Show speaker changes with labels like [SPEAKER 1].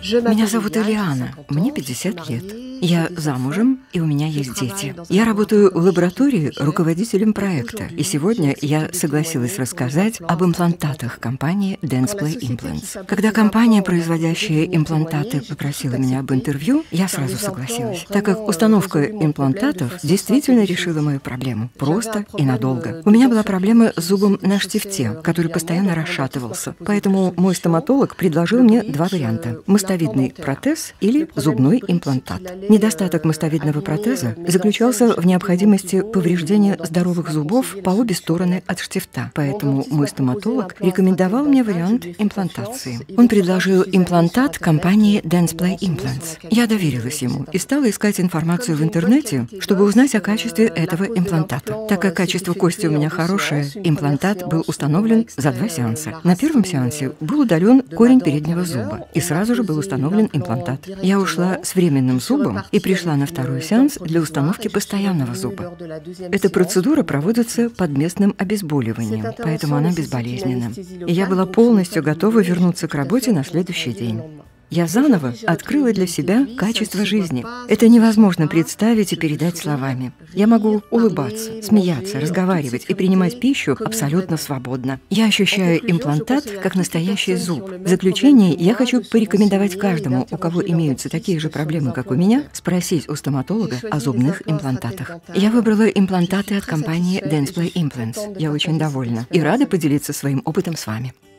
[SPEAKER 1] Меня зовут Элиана, мне 50 лет. Я замужем, и у меня есть дети. Я работаю в лаборатории руководителем проекта, и сегодня я согласилась рассказать об имплантатах компании Dentsply Implants. Когда компания, производящая имплантаты, попросила меня об интервью, я сразу согласилась, так как установка имплантатов действительно решила мою проблему, просто и надолго. У меня была проблема с зубом на штифте, который постоянно расшатывался, поэтому мой стоматолог предложил мне два варианта – мостовидный протез или зубной имплантат. Недостаток мостовидного протеза заключался в необходимости повреждения здоровых зубов по обе стороны от штифта, поэтому мой стоматолог рекомендовал мне вариант имплантации. Он предложил имплантат компании Dentsply Implants. Я доверилась ему и стала искать информацию в интернете, чтобы узнать о качестве этого имплантата. Так как качество кости у меня хорошее, имплантат был установлен за 2 сеанса. На первом сеансе был удален корень переднего зуба, и сразу же был установлен имплантат. Я ушла с временным зубом и пришла на второй сеанс для установки постоянного зуба. Эта процедура проводится под местным обезболиванием, поэтому она безболезненна. И я была полностью готова вернуться к работе на следующий день. Я заново открыла для себя качество жизни. Это невозможно представить и передать словами. Я могу улыбаться, смеяться, разговаривать и принимать пищу абсолютно свободно. Я ощущаю имплантат как настоящий зуб. В заключение я хочу порекомендовать каждому, у кого имеются такие же проблемы, как у меня, спросить у стоматолога о зубных имплантатах. Я выбрала имплантаты от компании Dentsply Implants. Я очень довольна и рада поделиться своим опытом с вами.